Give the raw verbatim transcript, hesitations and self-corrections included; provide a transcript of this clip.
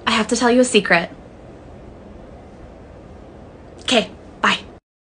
I have to tell you a secret. Okay.